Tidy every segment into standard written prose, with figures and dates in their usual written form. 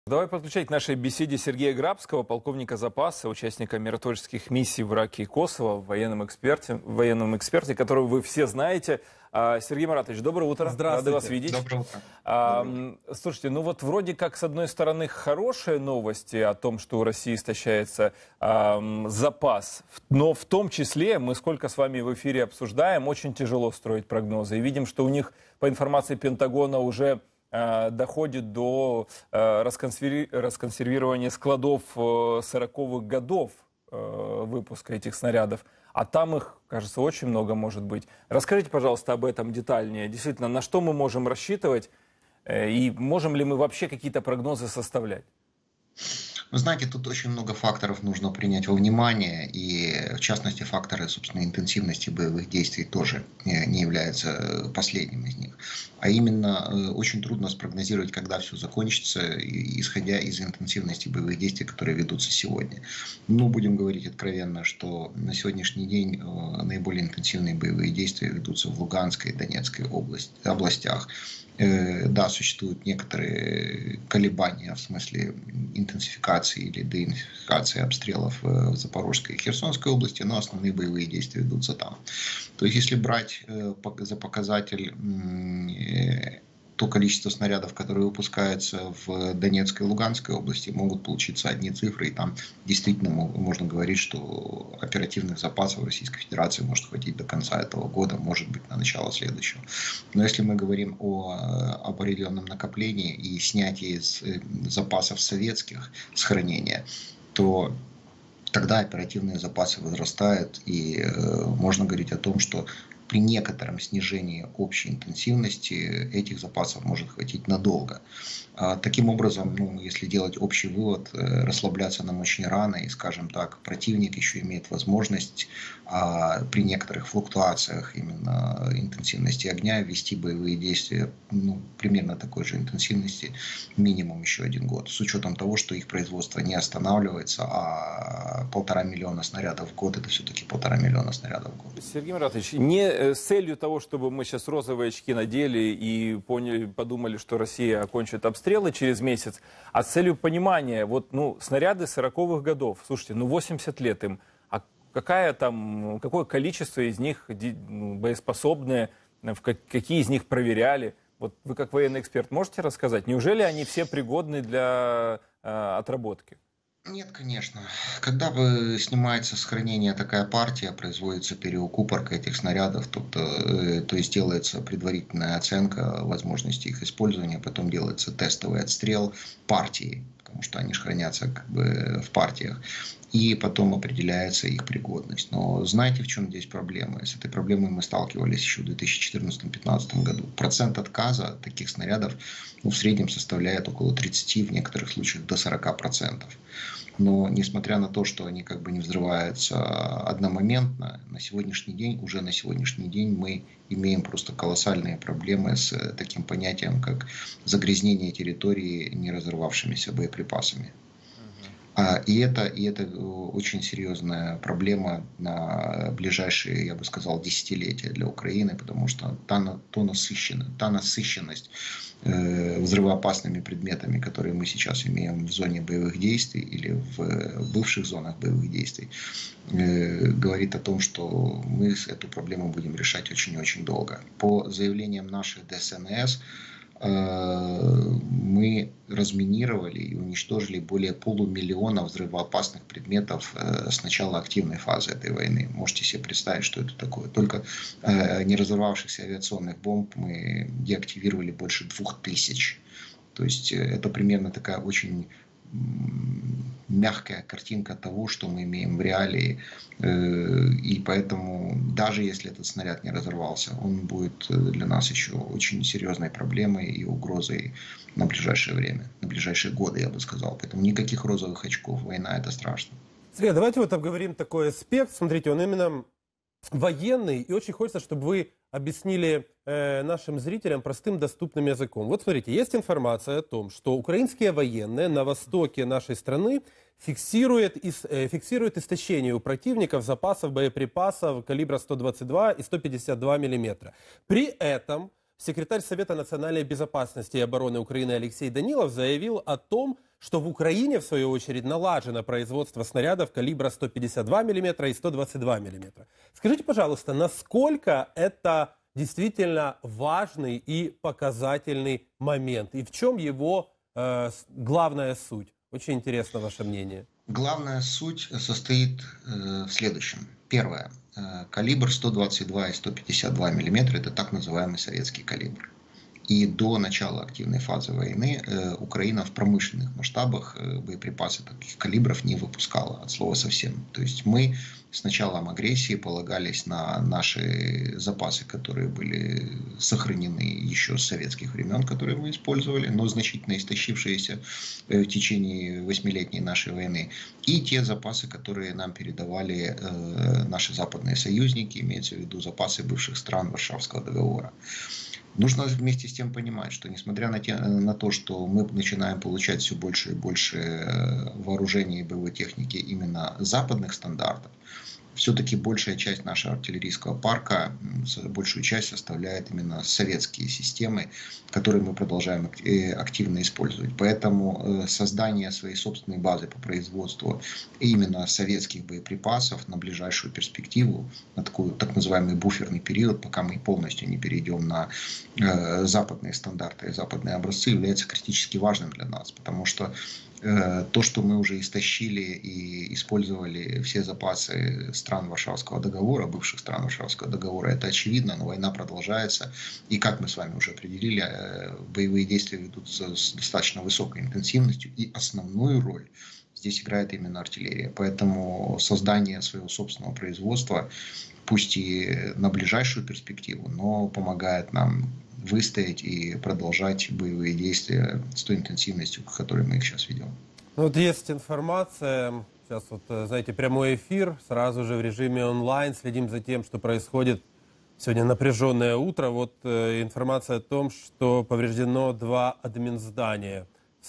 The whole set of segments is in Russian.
Давай подключать к нашей беседе Сергея Грабского, полковника запаса, участника миротворческих миссий в Ираке и Косово, военном эксперте, которого вы все знаете. Сергей Маратович, доброе утро. Здравствуйте. Рады вас видеть. Доброе утро. Слушайте, ну вот вроде как, с одной стороны, хорошие новости о том, что у России истощается запас, но в том числе, мы сколько с вами в эфире обсуждаем, очень тяжело строить прогнозы. И видим, что у них, по информации Пентагона, уже доходит до расконсервирования складов 40-х годов выпуска этих снарядов. А там их, кажется, очень много может быть. Расскажите, пожалуйста, об этом детальнее. Действительно, на что мы можем рассчитывать и можем ли мы вообще какие-то прогнозы составлять? Вы знаете, тут очень много факторов нужно принять во внимание, и в частности факторы, собственно, интенсивности боевых действий тоже не являются последним из них. А именно, очень трудно спрогнозировать, когда все закончится, исходя из интенсивности боевых действий, которые ведутся сегодня. Ну, будем говорить откровенно, что на сегодняшний день наиболее интенсивные боевые действия ведутся в Луганской и Донецкой областях. Да, существуют некоторые колебания в смысле интенсификации или деинтенсификации обстрелов в Запорожской и Херсонской области, но основные боевые действия ведутся там. То есть, если брать за показатель то количество снарядов, которые выпускаются в Донецкой и Луганской области, могут получиться одни цифры, и там действительно можно говорить, что оперативных запасов Российской Федерации может хватить до конца этого года, может быть, на начало следующего. Но если мы говорим о определенном накоплении и снятии из запасов советских с хранения, то тогда оперативные запасы возрастают, и можно говорить о том, что при некотором снижении общей интенсивности этих запасов может хватить надолго. Таким образом, если делать общий вывод, расслабляться нам очень рано, и, скажем так, противник еще имеет возможность при некоторых флуктуациях именно интенсивности огня вести боевые действия примерно такой же интенсивности минимум еще 1 год, с учетом того, что их производство не останавливается, а 1,5 миллиона снарядов в год — это все-таки 1,5 миллиона снарядов в год. Сергей Маратович, не с целью того, чтобы мы сейчас розовые очки надели и подумали, что Россия окончит обстрелы через месяц, а с целью понимания, снаряды 40-х годов, слушайте, 80 лет им, а какое количество из них боеспособные, какие из них проверяли? Вот вы как военный эксперт можете рассказать, неужели они все пригодны для отработки? Нет, конечно. Когда снимается с хранения такая партия, производится переукупорка этих снарядов, то есть делается предварительная оценка возможности их использования, потом делается тестовый отстрел партии, потому что они же хранятся в партиях, и потом определяется их пригодность. Но знаете, в чем здесь проблема? С этой проблемой мы сталкивались еще в 2014-2015 году. Процент отказа от таких снарядов в среднем составляет около 30%, в некоторых случаях до 40%. Но несмотря на то, что они не взрываются одномоментно, уже на сегодняшний день мы имеем просто колоссальные проблемы с таким понятием, как загрязнение территории неразорвавшимися боеприпасами. И это очень серьезная проблема на ближайшие, я бы сказал, десятилетия для Украины, потому что та насыщенность взрывоопасными предметами, которые мы сейчас имеем в зоне боевых действий или в бывших зонах боевых действий, говорит о том, что мы эту проблему будем решать очень-очень долго. По заявлениям наших ДСНС, мы разминировали и уничтожили более 500 000 взрывоопасных предметов с начала активной фазы этой войны. Можете себе представить, что это такое. Только неразорвавшихся авиационных бомб мы деактивировали больше 2000. То есть это примерно такая очень мягкая картинка того, что мы имеем в реалии, и поэтому даже если этот снаряд не разорвался, он будет для нас еще очень серьезной проблемой и угрозой на ближайшее время, на ближайшие годы, я бы сказал. Поэтому никаких розовых очков, война — это страшно. Сергей, давайте обговорим такой аспект. Смотрите, он именно военный, и очень хочется, чтобы вы объяснили нашим зрителям простым доступным языком. Вот смотрите, есть информация о том, что украинские военные на востоке нашей страны фиксируют истощение у противников запасов боеприпасов калибра 122 и 152 мм. При этом секретарь Совета национальной безопасности и обороны Украины Алексей Данилов заявил о том, что в Украине, в свою очередь, налажено производство снарядов калибра 152 мм и 122 мм. Скажите, пожалуйста, насколько это действительно важный и показательный момент? И в чем его главная суть? Очень интересно ваше мнение. Главная суть состоит в следующем. Первое. Калибр 122 и 152 мм – это так называемый советский калибр. И до начала активной фазы войны Украина в промышленных масштабах боеприпасы таких калибров не выпускала, от слова совсем. То есть мы с началом агрессии полагались на наши запасы, которые были сохранены еще с советских времен, которые мы использовали, но значительно истощившиеся в течение 8-летней нашей войны. И те запасы, которые нам передавали наши западные союзники, имеется в виду запасы бывших стран Варшавского договора. Нужно вместе с тем понимать, что несмотря на то, что мы начинаем получать все больше и больше вооружений и боевой техники именно западных стандартов, все-таки большая часть нашего артиллерийского парка, большую часть составляет именно советские системы, которые мы продолжаем активно использовать. Поэтому создание своей собственной базы по производству именно советских боеприпасов на ближайшую перспективу, на такой так называемый буферный период, пока мы полностью не перейдем на западные стандарты и западные образцы, является критически важным для нас, потому что то, что мы уже истощили и использовали все запасы стран Варшавского договора, бывших стран Варшавского договора, это очевидно, но война продолжается. И, как мы с вами уже определили, боевые действия ведутся с достаточно высокой интенсивностью, и основную роль здесь играет именно артиллерия. Поэтому создание своего собственного производства, пусть и на ближайшую перспективу, но помогает нам выстоять и продолжать боевые действия с той интенсивностью, которой мы их сейчас ведем. Вот есть информация, сейчас вот, знаете, прямой эфир, сразу же в режиме онлайн, следим за тем, что происходит. Сегодня напряженное утро, вот информация о том, что повреждено 2 админздания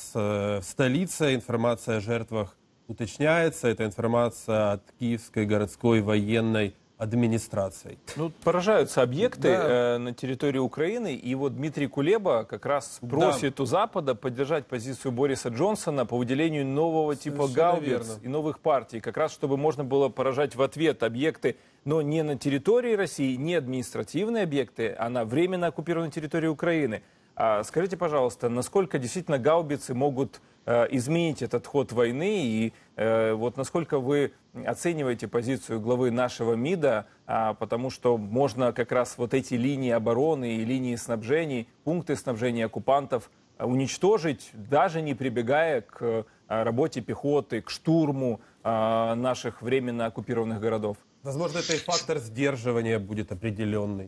в столице, информация о жертвах уточняется, это информация от Киевской городской военной администрацией. Ну, поражаются объекты на территории Украины, и вот Дмитрий Кулеба как раз просит у Запада поддержать позицию Бориса Джонсона по выделению нового типа гаубиц и новых партий, как раз чтобы можно было поражать в ответ объекты, но не на территории России, не административные объекты, а на временно оккупированной территории Украины. Скажите, пожалуйста, насколько действительно гаубицы могут изменить этот ход войны, и вот насколько вы оцениваете позицию главы нашего МИДа, потому что можно как раз вот эти линии обороны и линии снабжений, пункты снабжения оккупантов уничтожить, даже не прибегая к работе пехоты, к штурму наших временно оккупированных городов? Возможно, это и фактор сдерживания будет определенный.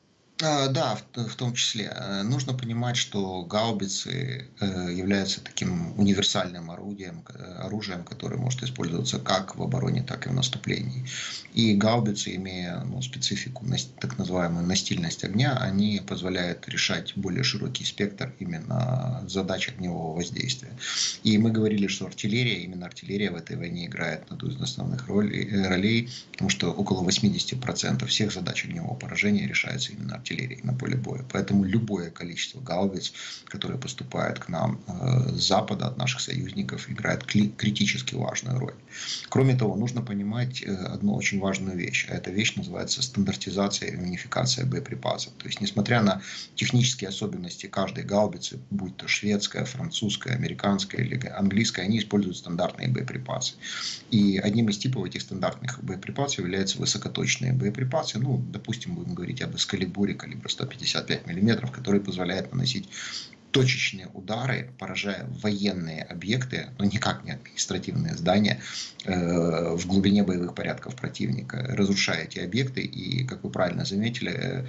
Да, в том числе. Нужно понимать, что гаубицы являются таким универсальным оружием, которое может использоваться как в обороне, так и в наступлении. И гаубицы, имея специфику, так называемую настильность огня, они позволяют решать более широкий спектр именно задач огневого воздействия. И мы говорили, что именно артиллерия в этой войне играет одну из основных ролей, потому что около 80% всех задач огневого поражения решаются именно артиллерией на поле боя. Поэтому любое количество гаубиц, которые поступают к нам с Запада, от наших союзников, играет критически важную роль. Кроме того, нужно понимать одну очень важную вещь. А эта вещь называется стандартизация и унификация боеприпасов. То есть, несмотря на технические особенности каждой гаубицы, будь то шведская, французская, американская или английская, они используют стандартные боеприпасы. И одним из типов этих стандартных боеприпасов являются высокоточные боеприпасы. Ну, допустим, будем говорить об эскалибуре калибра 155 мм, который позволяет наносить точечные удары, поражая военные объекты, но никак не административные здания, в глубине боевых порядков противника, разрушая эти объекты и, как вы правильно заметили,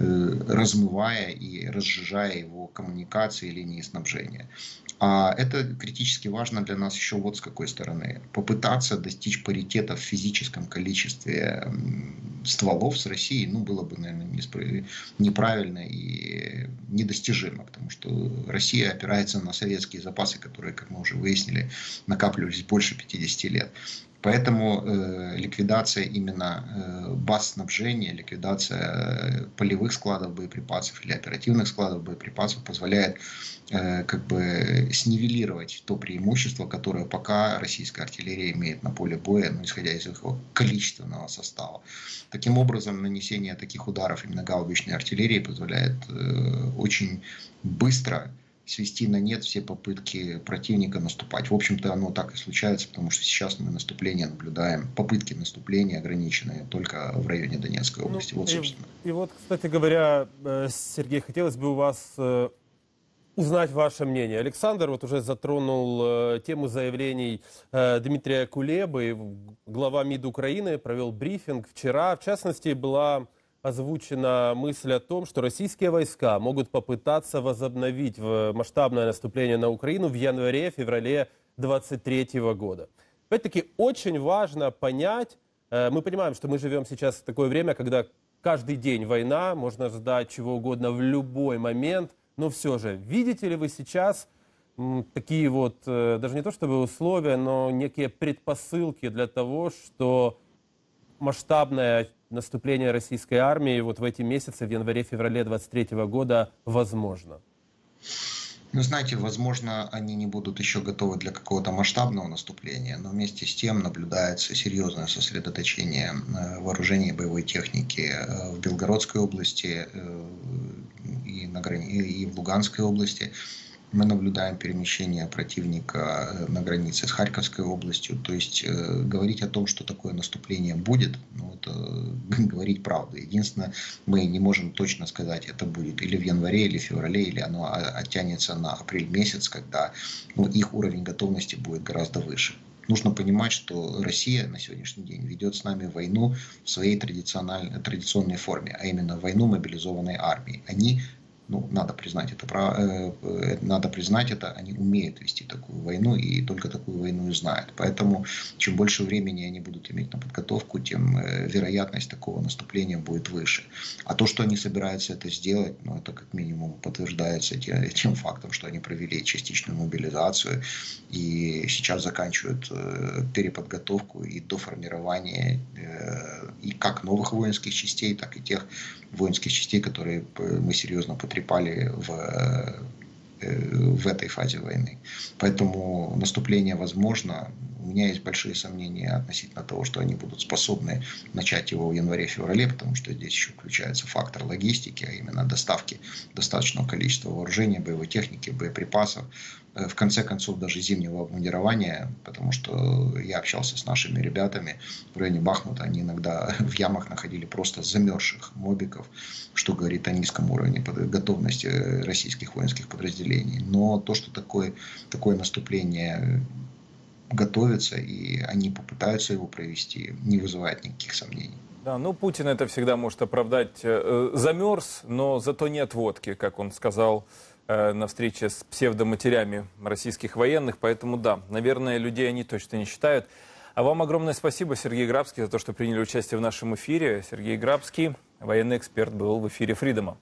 размывая и разжижая его коммуникации, линии снабжения. А это критически важно для нас еще вот с какой стороны. Попытаться достичь паритета в физическом количестве стволов с Россией, было бы, наверное, неправильно и недостижимо, потому что Россия опирается на советские запасы, которые, как мы уже выяснили, накапливались больше 50 лет. Поэтому ликвидация именно баз снабжения, ликвидация полевых складов боеприпасов или оперативных складов боеприпасов позволяет как бы снивелировать то преимущество, которое пока российская артиллерия имеет на поле боя, ну, исходя из его количественного состава. Таким образом, нанесение таких ударов именно гаубичной артиллерии позволяет очень быстро свести на нет все попытки противника наступать. В общем-то, оно так и случается, потому что сейчас мы наступление наблюдаем, попытки наступления ограничены только в районе Донецкой области. Ну, вот, собственно. И вот, кстати говоря, Сергей, хотелось бы у вас узнать ваше мнение. Александр вот уже затронул тему заявлений Дмитрия Кулебы, глава МИД Украины, провел брифинг вчера. В частности, была озвучена мысль о том, что российские войска могут попытаться возобновить масштабное наступление на Украину в январе-феврале 2023 года. Опять-таки, очень важно понять, мы понимаем, что мы живем сейчас в такое время, когда каждый день война, можно ждать чего угодно в любой момент, но все же, видите ли вы сейчас такие вот, даже не то чтобы условия, но некие предпосылки для того, что масштабное наступление российской армии вот в эти месяцы, в январе-феврале 2023 года, возможно? Ну, знаете, возможно, они не будут еще готовы для какого-то масштабного наступления, но вместе с тем наблюдается серьезное сосредоточение вооружений и боевой техники в Белгородской области и в Луганской области. Мы наблюдаем перемещение противника на границе с Харьковской областью. То есть говорить о том, что такое наступление будет, ну, это говорить правду. Единственное, мы не можем точно сказать, это будет или в январе, или в феврале, или оно оттянется на апрель месяц, когда их уровень готовности будет гораздо выше. Нужно понимать, что Россия на сегодняшний день ведет с нами войну в своей традиционной форме, а именно войну мобилизованной армии. Они, надо признать это, они умеют вести такую войну и только такую войну и знают. Поэтому чем больше времени они будут иметь на подготовку, тем вероятность такого наступления будет выше. А то, что они собираются это сделать, это как минимум подтверждается тем фактом, что они провели частичную мобилизацию и сейчас заканчивают переподготовку и доформирование и как новых воинских частей, так и тех воинских частей, которые мы серьезно потребляем в этой фазе войны. Поэтому наступление возможно. У меня есть большие сомнения относительно того, что они будут способны начать его в январе-феврале, потому что здесь еще включается фактор логистики, а именно доставки достаточного количества вооружения, боевой техники, боеприпасов, в конце концов даже зимнего обмундирования, потому что я общался с нашими ребятами в районе Бахмута, они иногда в ямах находили просто замерзших мобиков, что говорит о низком уровне готовности российских воинских подразделений. Но то, что такое наступление готовится, и они попытаются его провести, не вызывает никаких сомнений. Да, Путин это всегда может оправдать. Замерз, но зато нет водки, как он сказал на встрече с псевдоматерями российских военных. Поэтому да, наверное, людей они точно не считают. А вам огромное спасибо, Сергей Грабский, за то, что приняли участие в нашем эфире. Сергей Грабский, военный эксперт, был в эфире Фридома.